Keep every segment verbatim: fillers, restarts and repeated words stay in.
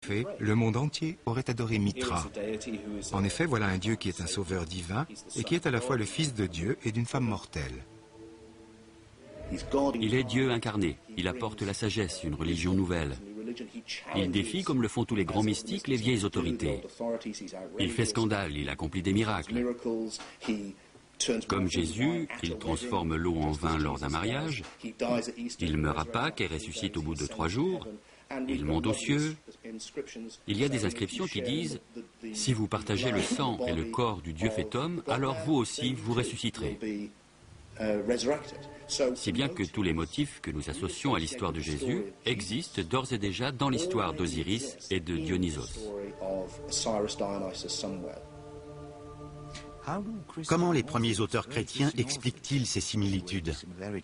fait, le monde entier aurait adoré Mitra. En effet, voilà un Dieu qui est un sauveur divin et qui est à la fois le fils de Dieu et d'une femme mortelle. Il est Dieu incarné, il apporte la sagesse, une religion nouvelle. Il défie, comme le font tous les grands mystiques, les vieilles autorités. Il fait scandale, il accomplit des miracles. Comme Jésus, il transforme l'eau en vin lors d'un mariage. Il meurt à Pâques et ressuscite au bout de trois jours. Il monte aux cieux. Il y a des inscriptions qui disent « Si vous partagez le sang et le corps du Dieu fait homme, alors vous aussi vous ressusciterez ». Si bien que tous les motifs que nous associons à l'histoire de Jésus existent d'ores et déjà dans l'histoire d'Osiris et de Dionysos. Comment les premiers auteurs chrétiens expliquent-ils ces similitudes?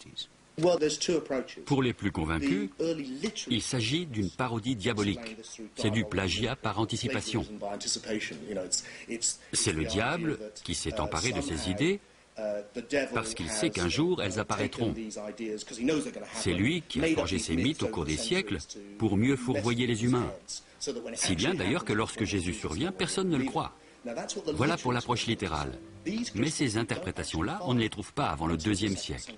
Pour les plus convaincus, il s'agit d'une parodie diabolique. C'est du plagiat par anticipation. C'est le diable qui s'est emparé de ces idées parce qu'il sait qu'un jour elles apparaîtront. C'est lui qui a forgé ces mythes au cours des siècles pour mieux fourvoyer les humains. Si bien d'ailleurs que lorsque Jésus survient, personne ne le croit. Voilà pour l'approche littérale. Mais ces interprétations-là, on ne les trouve pas avant le deuxième siècle.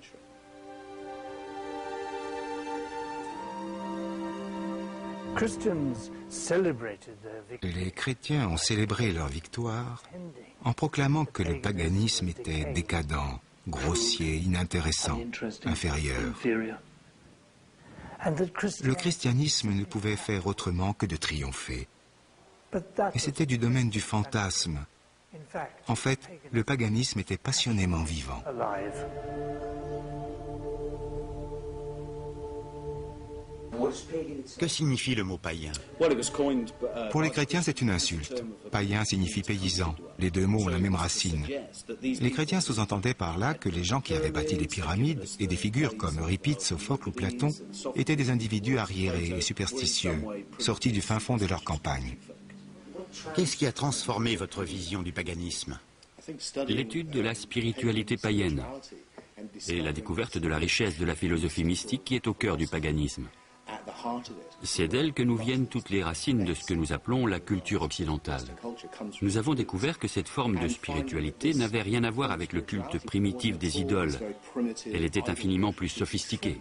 Les chrétiens ont célébré leur victoire en proclamant que le paganisme était décadent, grossier, inintéressant, inférieur. Le christianisme ne pouvait faire autrement que de triompher. Et c'était du domaine du fantasme. En fait, le paganisme était passionnément vivant. Que signifie le mot païen? Pour les chrétiens, c'est une insulte. Païen signifie paysan. Les deux mots ont la même racine. Les chrétiens sous-entendaient par là que les gens qui avaient bâti les pyramides et des figures comme Euripide, Sophocle ou Platon étaient des individus arriérés et superstitieux, sortis du fin fond de leur campagne. Qu'est-ce qui a transformé votre vision du paganisme? L'étude de la spiritualité païenne et la découverte de la richesse de la philosophie mystique qui est au cœur du paganisme. C'est d'elle que nous viennent toutes les racines de ce que nous appelons la culture occidentale. Nous avons découvert que cette forme de spiritualité n'avait rien à voir avec le culte primitif des idoles. Elle était infiniment plus sophistiquée.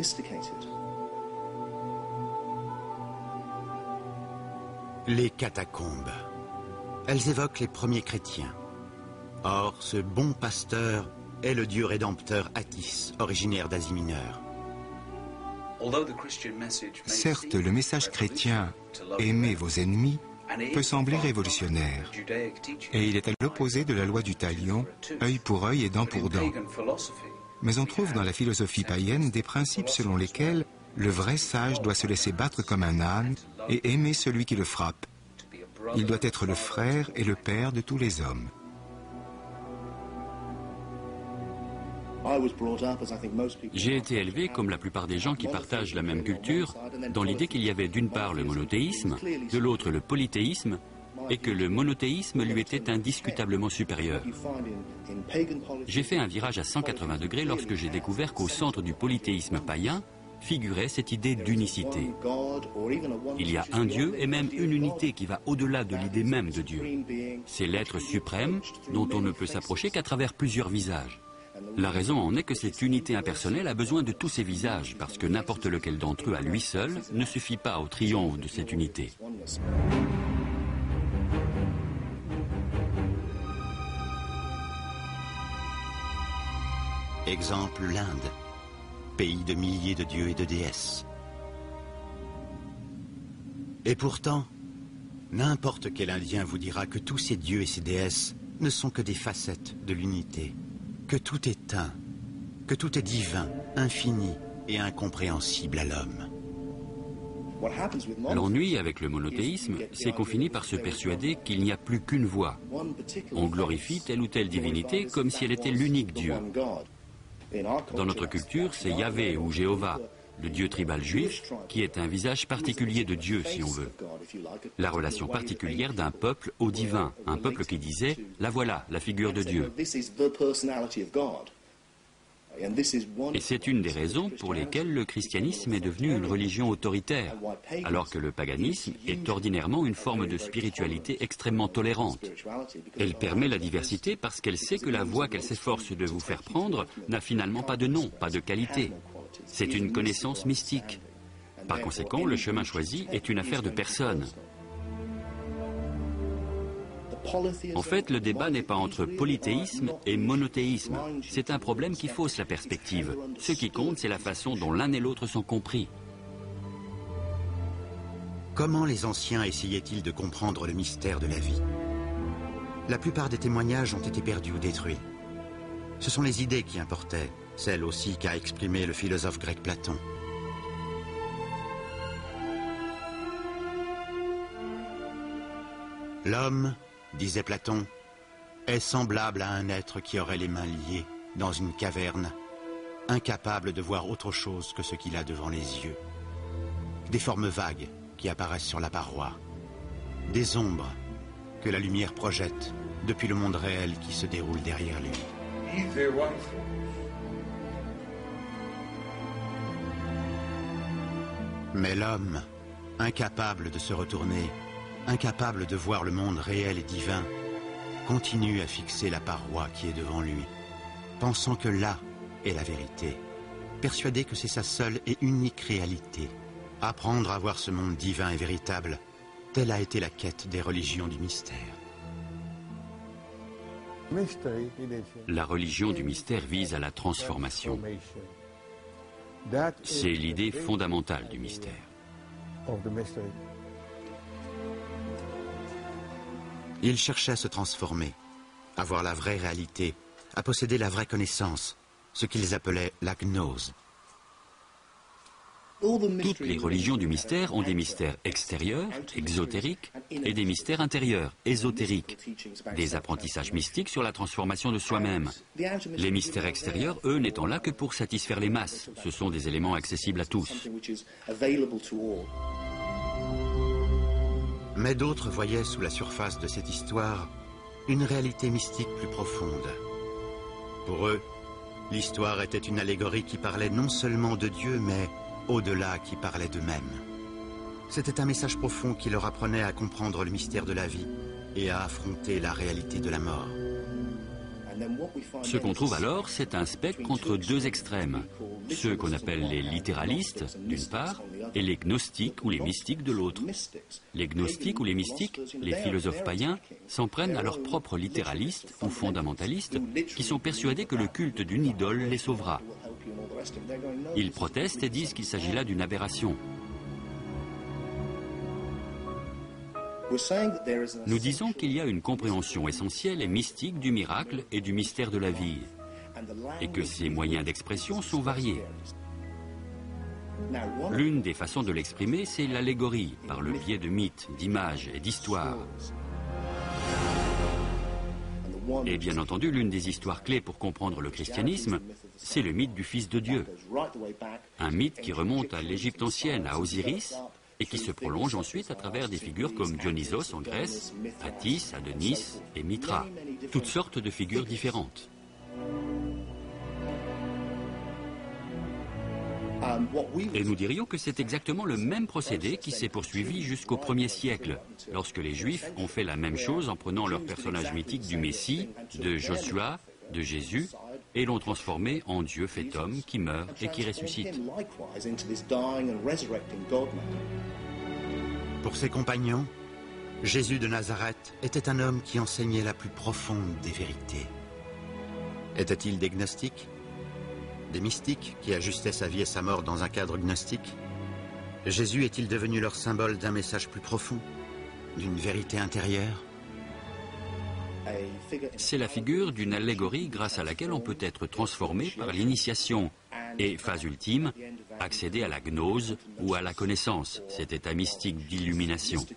Les catacombes. Elles évoquent les premiers chrétiens. Or, ce bon pasteur est le dieu rédempteur Attis, originaire d'Asie mineure. Certes, le message chrétien « Aimez vos ennemis » peut sembler révolutionnaire, et il est à l'opposé de la loi du talion « œil pour œil et dent pour dent ». Mais on trouve dans la philosophie païenne des principes selon lesquels le vrai sage doit se laisser battre comme un âne et aimer celui qui le frappe. Il doit être le frère et le père de tous les hommes. J'ai été élevé, comme la plupart des gens qui partagent la même culture, dans l'idée qu'il y avait d'une part le monothéisme, de l'autre le polythéisme, et que le monothéisme lui était indiscutablement supérieur. J'ai fait un virage à cent quatre-vingts degrés lorsque j'ai découvert qu'au centre du polythéisme païen figurait cette idée d'unicité. Il y a un Dieu et même une unité qui va au-delà de l'idée même de Dieu. C'est l'être suprême dont on ne peut s'approcher qu'à travers plusieurs visages. La raison en est que cette unité impersonnelle a besoin de tous ces visages, parce que n'importe lequel d'entre eux à lui seul ne suffit pas au triomphe de cette unité. Exemple, l'Inde, pays de milliers de dieux et de déesses. Et pourtant, n'importe quel Indien vous dira que tous ces dieux et ces déesses ne sont que des facettes de l'unité. Que tout est un, que tout est divin, infini et incompréhensible à l'homme. L'ennui avec le monothéisme, c'est qu'on finit par se persuader qu'il n'y a plus qu'une voie. On glorifie telle ou telle divinité comme si elle était l'unique Dieu. Dans notre culture, c'est Yahvé ou Jéhovah, le dieu tribal juif, qui est un visage particulier de Dieu, si on veut. La relation particulière d'un peuple au divin, un peuple qui disait « La voilà, la figure de Dieu ». Et c'est une des raisons pour lesquelles le christianisme est devenu une religion autoritaire, alors que le paganisme est ordinairement une forme de spiritualité extrêmement tolérante. Elle permet la diversité parce qu'elle sait que la voie qu'elle s'efforce de vous faire prendre n'a finalement pas de nom, pas de qualité. C'est une connaissance mystique. Par conséquent, le chemin choisi est une affaire de personne. En fait, le débat n'est pas entre polythéisme et monothéisme. C'est un problème qui fausse la perspective. Ce qui compte, c'est la façon dont l'un et l'autre sont compris. Comment les anciens essayaient-ils de comprendre le mystère de la vie? La plupart des témoignages ont été perdus ou détruits. Ce sont les idées qui importaient, celles aussi qu'a exprimé le philosophe grec Platon. L'homme, disait Platon, est semblable à un être qui aurait les mains liées dans une caverne, incapable de voir autre chose que ce qu'il a devant les yeux. Des formes vagues qui apparaissent sur la paroi, des ombres que la lumière projette depuis le monde réel qui se déroule derrière lui. Mais l'homme, incapable de se retourner, incapable de voir le monde réel et divin, continue à fixer la paroi qui est devant lui, pensant que là est la vérité, persuadé que c'est sa seule et unique réalité. Apprendre à voir ce monde divin et véritable, telle a été la quête des religions du mystère. La religion du mystère vise à la transformation. C'est l'idée fondamentale du mystère. Il cherchait à se transformer, à voir la vraie réalité, à posséder la vraie connaissance, ce qu'ils appelaient la gnose. Toutes les religions du mystère ont des mystères extérieurs, exotériques, et des mystères intérieurs, ésotériques, des apprentissages mystiques sur la transformation de soi-même. Les mystères extérieurs, eux, n'étant là que pour satisfaire les masses, ce sont des éléments accessibles à tous. Mais d'autres voyaient sous la surface de cette histoire une réalité mystique plus profonde. Pour eux, l'histoire était une allégorie qui parlait non seulement de Dieu, mais au-delà qui parlait d'eux-mêmes. C'était un message profond qui leur apprenait à comprendre le mystère de la vie et à affronter la réalité de la mort. Ce qu'on trouve alors, c'est un spectre entre deux extrêmes, ceux qu'on appelle les littéralistes, d'une part, et les gnostiques ou les mystiques de l'autre. Les gnostiques ou les mystiques, les philosophes païens, s'en prennent à leurs propres littéralistes ou fondamentalistes qui sont persuadés que le culte d'une idole les sauvera. Ils protestent et disent qu'il s'agit là d'une aberration. Nous disons qu'il y a une compréhension essentielle et mystique du miracle et du mystère de la vie, et que ces moyens d'expression sont variés. L'une des façons de l'exprimer, c'est l'allégorie, par le biais de mythes, d'images et d'histoires. Et bien entendu, l'une des histoires clés pour comprendre le christianisme, c'est le mythe du Fils de Dieu. Un mythe qui remonte à l'Égypte ancienne, à Osiris, et qui se prolonge ensuite à travers des figures comme Dionysos en Grèce, Attis, Adonis et Mithra. Toutes sortes de figures différentes. Et nous dirions que c'est exactement le même procédé qui s'est poursuivi jusqu'au premier siècle, lorsque les Juifs ont fait la même chose en prenant leur personnage mythique du Messie, de Joshua, de Jésus, et l'ont transformé en Dieu fait homme qui meurt et qui ressuscite. Pour ses compagnons, Jésus de Nazareth était un homme qui enseignait la plus profonde des vérités. Était-il des gnostiques? Des mystiques qui ajustaient sa vie et sa mort dans un cadre gnostique? Jésus est-il devenu leur symbole d'un message plus profond, d'une vérité intérieure? C'est la figure d'une allégorie grâce à laquelle on peut être transformé par l'initiation et, phase ultime, accéder à la gnose ou à la connaissance, cet état mystique d'illumination.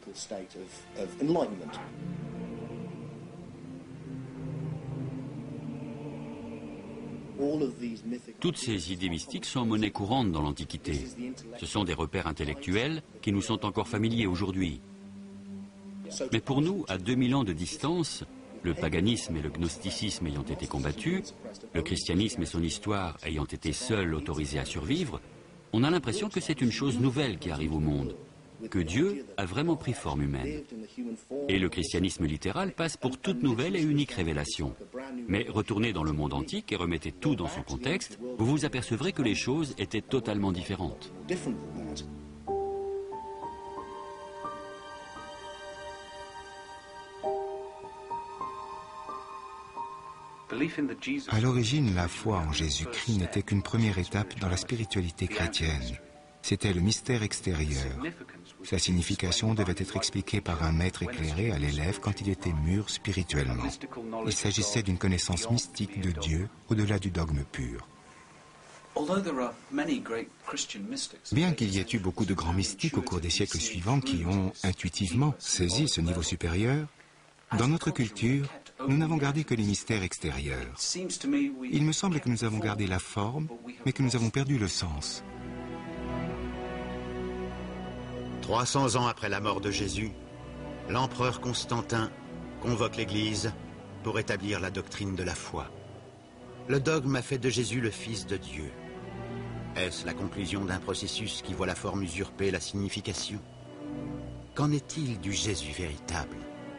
Toutes ces idées mystiques sont monnaie courante dans l'Antiquité. Ce sont des repères intellectuels qui nous sont encore familiers aujourd'hui. Mais pour nous, à deux mille ans de distance, le paganisme et le gnosticisme ayant été combattus, le christianisme et son histoire ayant été seuls autorisés à survivre, on a l'impression que c'est une chose nouvelle qui arrive au monde, que Dieu a vraiment pris forme humaine. Et le christianisme littéral passe pour toute nouvelle et unique révélation. Mais retournez dans le monde antique et remettez tout dans son contexte, vous vous apercevrez que les choses étaient totalement différentes. À l'origine, la foi en Jésus-Christ n'était qu'une première étape dans la spiritualité chrétienne. C'était le mystère extérieur. Sa signification devait être expliquée par un maître éclairé à l'élève quand il était mûr spirituellement. Il s'agissait d'une connaissance mystique de Dieu au-delà du dogme pur. Bien qu'il y ait eu beaucoup de grands mystiques au cours des siècles suivants qui ont intuitivement saisi ce niveau supérieur, dans notre culture, nous n'avons gardé que les mystères extérieurs. Il me semble que nous avons gardé la forme, mais que nous avons perdu le sens. trois cents ans après la mort de Jésus, l'empereur Constantin convoque l'Église pour établir la doctrine de la foi. Le dogme a fait de Jésus le Fils de Dieu. Est-ce la conclusion d'un processus qui voit la forme usurper la signification? Qu'en est-il du Jésus véritable?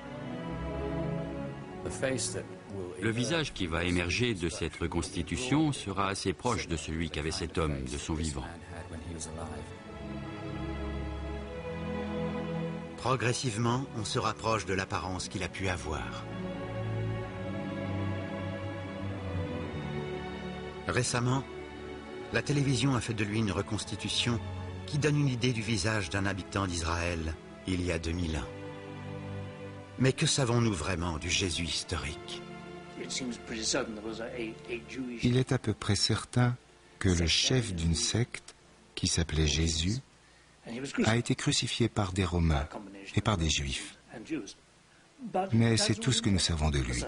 Le visage qui va émerger de cette reconstitution sera assez proche de celui qu'avait cet homme de son vivant. Progressivement, on se rapproche de l'apparence qu'il a pu avoir. Récemment, la télévision a fait de lui une reconstitution qui donne une idée du visage d'un habitant d'Israël il y a deux mille ans. Mais que savons-nous vraiment du Jésus historique? Il est à peu près certain que le chef d'une secte, qui s'appelait Jésus, a été crucifié par des Romains et par des Juifs. Mais c'est tout ce que nous savons de lui.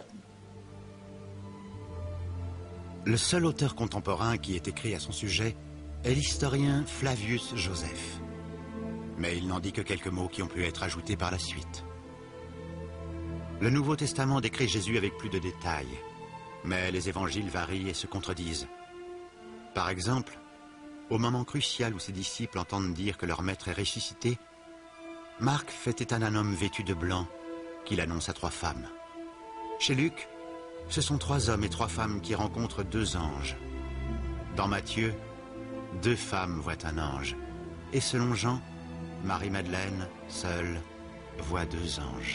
Le seul auteur contemporain qui ait écrit à son sujet est l'historien Flavius Joseph. Mais il n'en dit que quelques mots qui ont pu être ajoutés par la suite. Le Nouveau Testament décrit Jésus avec plus de détails, mais les évangiles varient et se contredisent. Par exemple, au moment crucial où ses disciples entendent dire que leur maître est ressuscité, Marc fait état d'un homme vêtu de blanc qu'il annonce à trois femmes. Chez Luc, ce sont trois hommes et trois femmes qui rencontrent deux anges. Dans Matthieu, deux femmes voient un ange. Et selon Jean, Marie-Madeleine, seule, voit deux anges.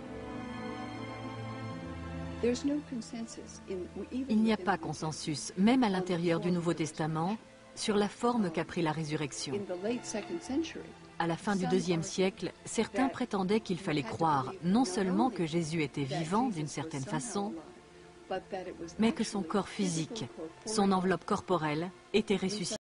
Il n'y a pas consensus, même à l'intérieur du Nouveau Testament, sur la forme qu'a pris la résurrection. À la fin du deuxième siècle, certains prétendaient qu'il fallait croire non seulement que Jésus était vivant d'une certaine façon, mais que son corps physique, son enveloppe corporelle, était ressuscité.